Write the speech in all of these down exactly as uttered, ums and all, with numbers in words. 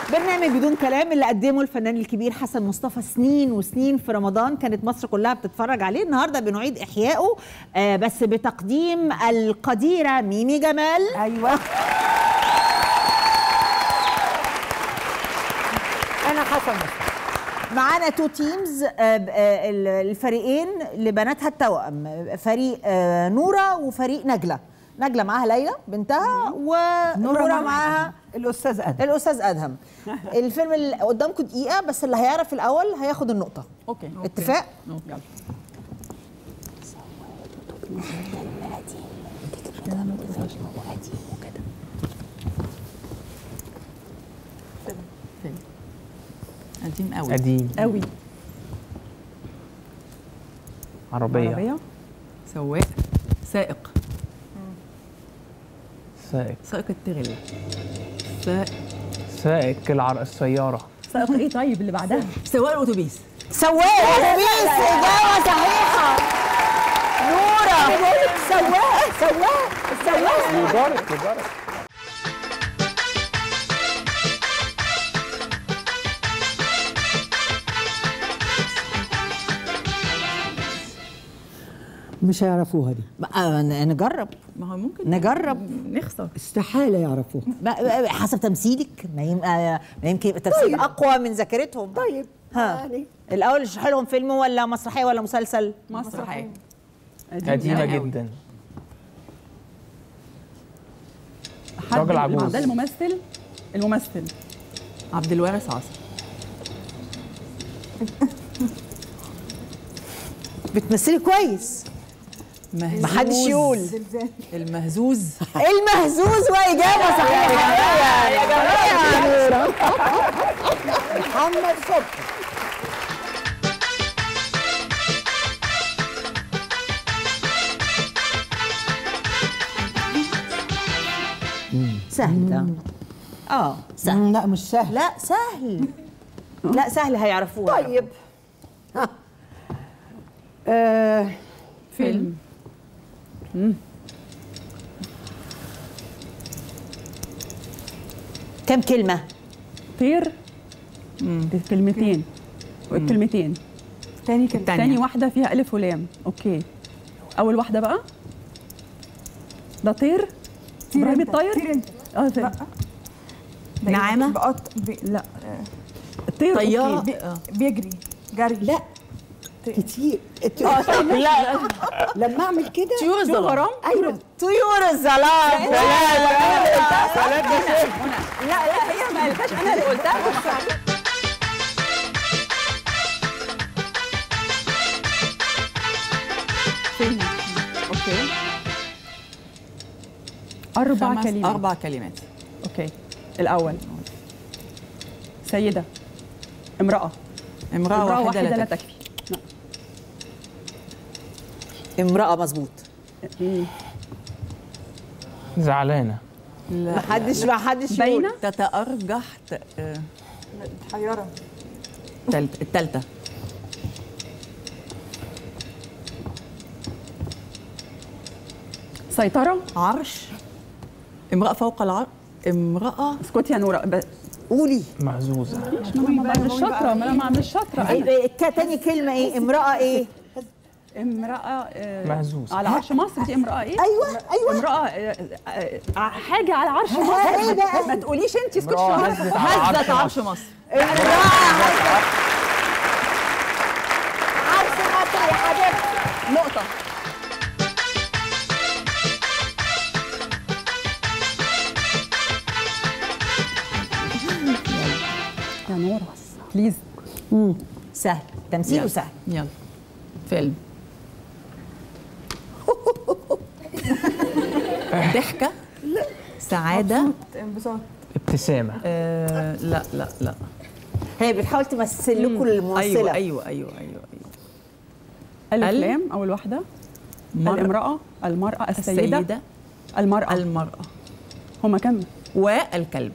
برنامج بدون كلام اللي قدمه الفنان الكبير حسن مصطفى سنين وسنين في رمضان، كانت مصر كلها بتتفرج عليه. النهارده بنعيد احيائه آه بس بتقديم القديره ميمي جمال. ايوه انا حسن مصطفى. معانا تو تيمز، الفريقين لبناتها التوأم، فريق نوره وفريق نجله. نجله معاها ليلى بنتها، ونوره معاها الاستاذ ادهم. الاستاذ ادهم. الفيلم اللي قدامكم دقيقه بس، اللي هيعرف الاول هياخد النقطه. اوكي اتفاق؟ يلا. قديم قوي. قديم قوي. عربية. عربية. سواق. سائق. سائق. سائق التغل. سائق. سائق العر... السيارة. سائق ايه طيب اللي بعدها؟ سواق الاتوبيس. سواق الاتوبيس. اجابه صحيحه. نوره. سواق سواق السواق. مبارك مبارك. مش هيعرفوها دي. بقى نجرب. ما هو ممكن نجرب. نخسر. استحاله يعرفوها. بقى حسب تمثيلك، ما يبقى ما يمكن يبقى تمثيل طيب. اقوى من ذاكرتهم. طيب ها يعني الاول اشرح لهم فيلم ولا مسرحيه ولا مسلسل؟ مسرحية. قديمة جدا. حد راجل عجوز. ده الممثل. الممثل عبد الوارث عاصم. بتمثلي كويس. مهزوز. محدش يقول. المهزوز. المهزوز، واجابه صحيحه يا جماعه. محمد صبحي. سهل ده. اه سهل. لا مش سهل. لا سهل. لا سهل هيعرفوها. طيب ها آه. فيلم. كم كلمه؟ طير. كلمتين. والكلمتين. تاني كلمة. تاني واحدة فيها ألف ولام. أوكي. أول واحدة بقى ده طير. إبراهيم الطاير. طير انت. اه طير. نعامة. بقط بي... لا الطير. طيارة. أوكي. بي... بيجري جري. لا كتير. لا لما اعمل كده طيور الظلام. ايوه طيور الظلام. لا لا هي ما قالتهاش، أنا اللي قلتها. فيلم. أوكي. أربع كلمات. أربع كلمات. أوكي. الأول سيدة. امرأة. امرأة, امرأة واحدة, واحدة لا تكفي. لا. امرأة مظبوط. زعلانة. لا محدش محدش باينة. تتأرجح. متحيرة. التالتة. التالتة سيطرة. عرش. امرأة فوق العرش. امرأة. اسكتي يا نورة. ب... قولي. مهزوزة. مش شاطرة. ما أنا مش شاطرة. أيوة. تاني كلمة إيه؟ امرأة إيه؟ امرأة آه مهزوزة. على عرش مصر. دي امرأة إيه؟ ايوه ايوه امرأة آه آه حاجة على عرش مصر. ايه بقى؟ ما تقوليش أنت. اسكتي. هزت على هزت عرش مصر. عرش مصر يا حبيبتي. نقطة. يا نورة بليز. سهل، تمثيله سهل. يلا فيلم. ضحكة. سعادة. انبساط. ابتسامة. آه لا لا لا. هي بتحاول تمثل لكم الممثلة. أيوة أيوة أيوة أيوة أيوة. الأفلام. أول واحدة. الامرأة. المرأة. السيدة. السيدة. المرأة. المرأة. هما كم؟ والكلب.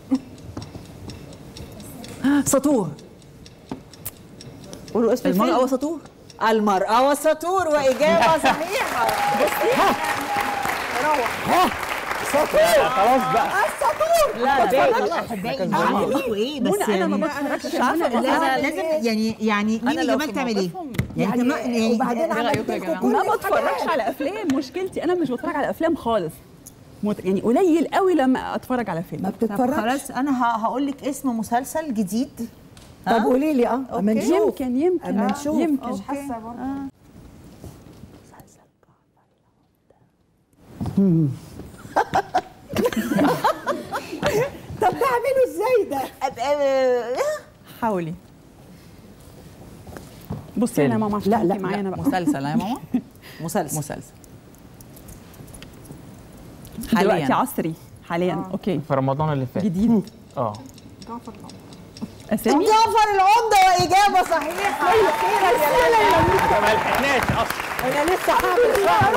سطور. قولوا اسم الفيلم. المرأة وسطور. المرأة وسطور، وإجابة صحيحة. بصي روح ها سطور. خلاص بقى. السطور. لا لا احبائي مش عارفه لكم ايه بس منى انا ما يعني بتفرجش مش عارفة منى، لازم لازم يعني يعني ميمي جمال تعمل ايه؟ يعني تمام يعني وبعدين عملت لكم كل ما بتفرجش على افلام. مشكلتي انا مش بتفرج على افلام خالص، مت... يعني قليل قوي لما اتفرج على ما فيلم. طب بتتفرجش. خلاص انا هقول لك اسم مسلسل جديد. طب قولي لي اه اما أوكي. نشوف يمكن يمكن اما آه، نشوف يمكن مش حاسه برضه. طب ده اعمله ازاي ده؟ حاولي بصي انا يا ماما عشان لا، لا، انتي معايا انا بقى. مسلسل يا ماما. مسلسل مسلسل دلوقتي حاليا. عصري حاليا. اوكي في رمضان اللي فات. جديد. اه جعفر العمدة. اسامي جعفر العمدة وإجابة صحيحة. ما لحقناش اصلا. انا لسه هعمل شعري.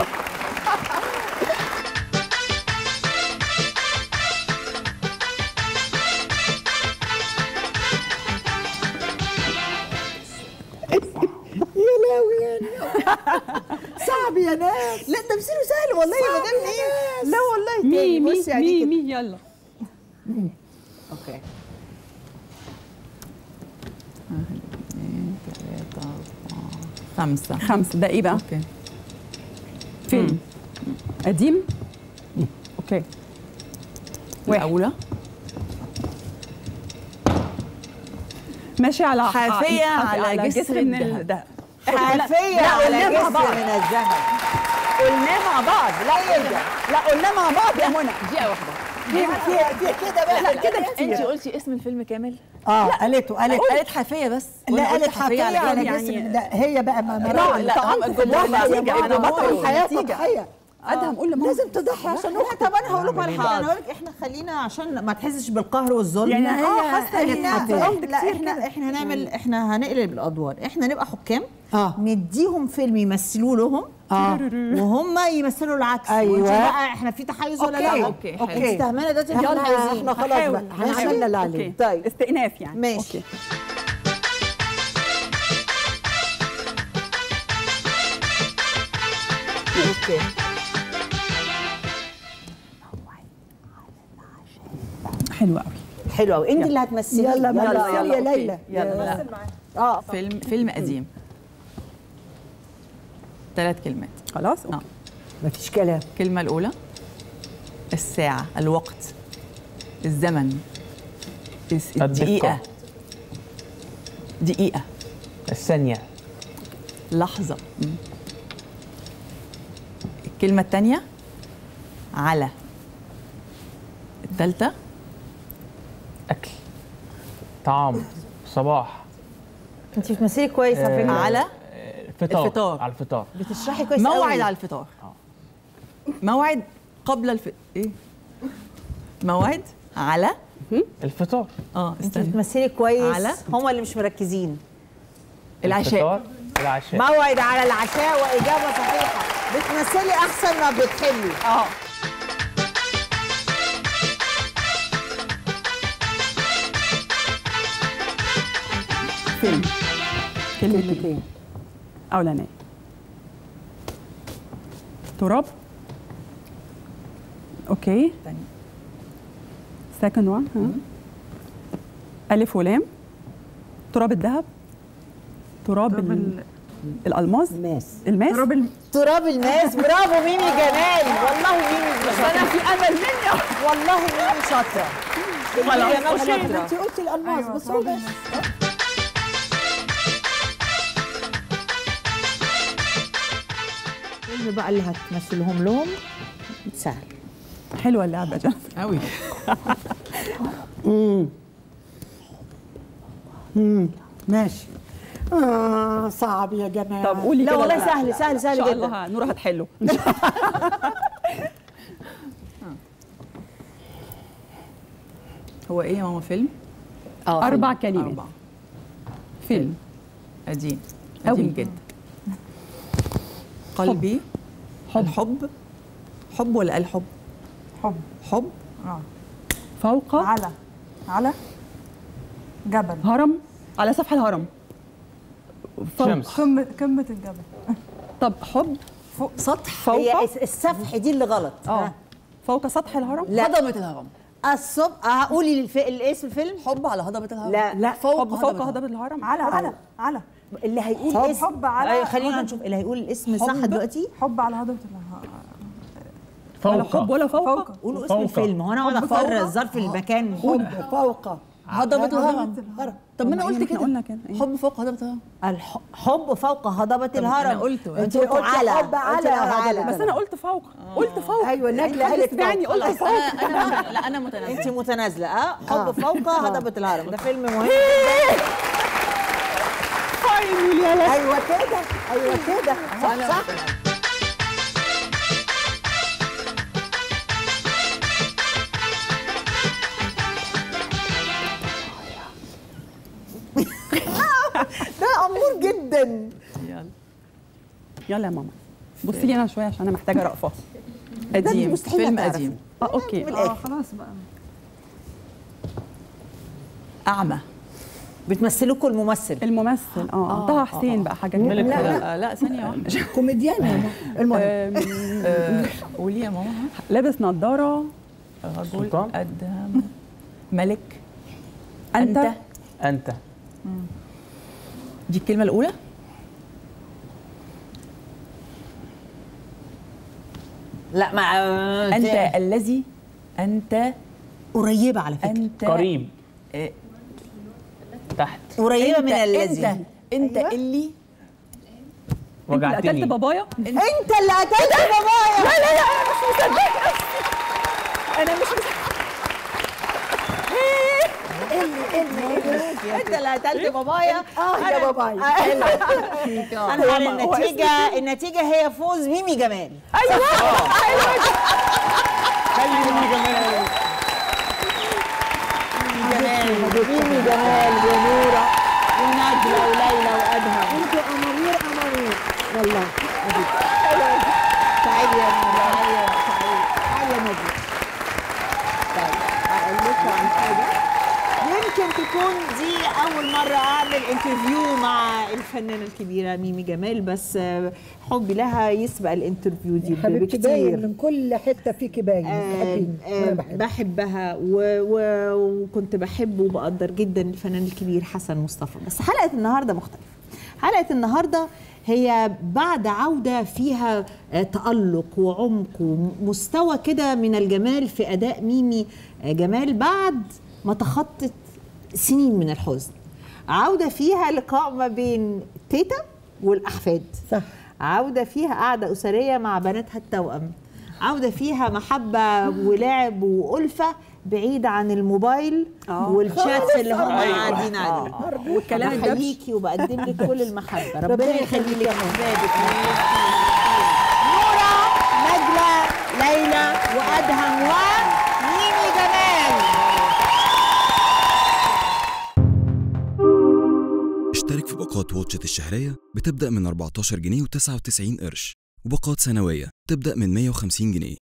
يا لاوي يا ناس. صعب يا ناس. لا تمثيله سهل والله يا مدام مين. لا والله مي تاني مي بصي عليه مي كده. مي يلا. اوكي خمسة. خمسة. ده ايه بقى؟ اوكي. فيلم قديم. اوكي. الأولى ماشي على حافية على جسر من الذهب. الذهب. حافية لا، على قلناه مع جسر بعض. من الذهب. قلناه مع بعض. لا ايه ده؟ لا قلناه مع بعض يا منى. دقيقة واحدة. في كده بقى. لا كده انت كتير. قلتي اسم الفيلم كامل؟ اه قالته قالت قالت حافية بس. لا وأنا قالت قلت حافية على يعني- جسر ده هي بقى ما لا، ما لا، هم الجمهور النتيجة. أنا بطل بطل الحياة النتيجة. تضحية ادهم قول لماما. لازم تضحي عشان لا طب انا هقول لكم على حاجه انا هقول لك احنا خلينا عشان ما تحسش بالقهر والظلم. يعني لا، هي حاسة إن احنا اتظلمت لا كتير احنا كده. احنا هنعمل احنا هنقلب الادوار. احنا نبقى حكام اه نديهم فيلم يمثلوا لهم اه وهم يمثلوا العكس. أيوة. ونشوف بقى احنا في تحيز ولا لا. أوكي، حلو. انت استهمانه دلوقتي احنا يلا عايزين احنا خلاص هحاول. بقى احنا هحاول. عملنا اللي أوكي. عليه. طيب استئناف يعني. ماشي. أوكي. اوكي حلو قوي. حلو قوي انت اللي هتمثلي. يلا يلا يلا يلا يا ليلى يلا. اه فيلم فيلم قديم. ثلاث كلمات. خلاص اوكي. مفيش كلام. الكلمة الأولى الساعة، الوقت، الزمن، الس- الدقيقة، دقيقة، الثانية. لحظة. مم. الكلمة الثانية على. الثالثة اكل. طعام. صباح. انت بتمثلي كويس على فكره. على الفطار. الفطار. على الفطار. بتشرحي كويس موعد قوي. على الفطار. موعد قبل الف ايه؟ موعد على الفطار. اه انت استنى. بتمثلي كويس. على؟ هم اللي مش مركزين. العشاء. الفطار. العشاء. موعد على العشاء واجابه صحيحه. بتمثلي احسن ما بتحلي. اه فيلم كلمتين اولانيه. تراب. اوكي. تاني. سكند وان. ها الف ولام. تراب الذهب. تراب ال- الالماس. ماس الماس. تراب الم... تراب الماس. برافو ميمي جمال. والله ميمي انا شاطره. في امل مني. والله ميمي شاطره. ميمي جمال شاطره. انت قلتي الالماس أيوة، بس تراب بس الماس. الفيلم بقى اللي هتمثلهم لهم سهل. حلوه اللعبه جد. قوي. ماشي. اه صعب يا جماعه. طب قولي لا كده. والله سهل سهل ان سهل شاء جدا. الله نورة هتحله. هو ايه يا ماما فيلم؟ اه اربع كلمات. أربعة. فيلم. قديم. أوي. قديم جدا. قلبي. حب. الحب. حب ولا الحب؟ حب. حب. اه فوق على على جبل. هرم. على سفح الهرم. فوق. شمس. قمة قمة الجبل. طب حب. فوق سطح. فوق. هي الس- السفح دي اللي غلط. اه فوق سطح الهرم. لا. هضمة الهرم. الصبح آه، قولي الف... الاسم الفيلم. حب على هضبة الهرم. لا لا فوق فوق هضبة الهرم. على على على اللي هيقول حب- اسم حب على أيوة، خلينا هضبة- نشوف اللي هيقول الاسم صح حب. دلوقتي. حب على هضبة الهرم. ولا فوق حب ولا فوق. فوق. قولوا اسم فوق. الفيلم. هو انا اقعد حب افرز فوق. ظرف المكان. حب فوق هضبة الهرم. طب ما انا قلت إحنا كده. قلنا كده. حب فوق هضبة الهرم. الحب فوق هضبة الهرم. أنا قلته. انت أنت قلتوا قلتي على حب على قلتي على. هضبة بس انا قلت فوق. قلت فوق. ايوه نجله حد قالت سمعني فوق. قلت خلاص فوق. انا انا لا انا متنازله. انت متنازله اه حب فوق هضبة الهرم. ده فيلم مهم. فاينل يا لا. ايوه كده ايوه كده صح صح. ده امور جدا. يلا يلا يا ماما بصي لي انا شويه عشان انا محتاجه رأفة. قديم. مستحيل فيلم هتعرفي. قديم. اه اوكي. اه خلاص بقى. اعمى. بتمثلكوا الممثل. الممثل اه طه حسين بقى حاجه ملك كده. فؤاد. لا لا ثانيه واحده. كوميديان يا ماما. المهم آم، آه، قولي يا ماما. لابس نظاره. رجل سلطان. قد ملك. انت أنت. انت دي الكلمه الاولى. لا مع انت الذي انت قريبه على فكره. انت قريب آه، تحت قريبه انت من الذي. انت انت اللي انت اللي قتلت وجعتني بابايا. انت اللي قتلت بابايا. لا لا لا انا مش مصدقه. انا مش مصدقه. انت اللي قتلت بابايا. اه يا بابايا. انا على النتيجه النتيجه هي فوز ميمي جمال. خلي مني جمال. ميمي جمال ونوره ونجله وليلى وادهم. انتوا امامير امامير والله. تعالي يا نجله تعالي يا تعالي تعالي يا نجله. طيب اقول لكم عن حاجه. يمكن تكون دي أول مرة أعمل انترفيو مع الفنانة الكبيرة ميمي جمال، بس حبي لها يسبق الانترفيو دي حبيبتي باين بكتير. من كل حته فيكي باين آه بتحبيني آه وانا بحبك. بحبها و- و- وكنت بحب وبقدر جدا الفنان الكبير حسن مصطفى. بس حلقة النهاردة مختلفة. حلقة النهاردة هي بعد عودة فيها آه تألق وعمق ومستوى كده من الجمال في أداء ميمي آه جمال بعد ما تخطت سنين من الحزن. عودة فيها لقاء ما بين تيتا والأحفاد. صح. عودة فيها قعدة أسرية مع بناتها التوأم. عودة فيها محبة ولعب وألفة بعيد عن الموبايل والشات اللي هم قاعدين عليه. والكلام الدبش. بحييكي وبقدم لك كل المحبة. ربنا ربنا يخلي يخليك لك يا ماما. أحفادك. نورة، نجلة، ليلى وأدهم وميمي جمال. اشترك في باقات واتشت الشهرية بتبدأ من أربعتاشر جنيه وتسعة وتسعين قرش، وباقات سنوية تبدأ من مية وخمسين جنيه.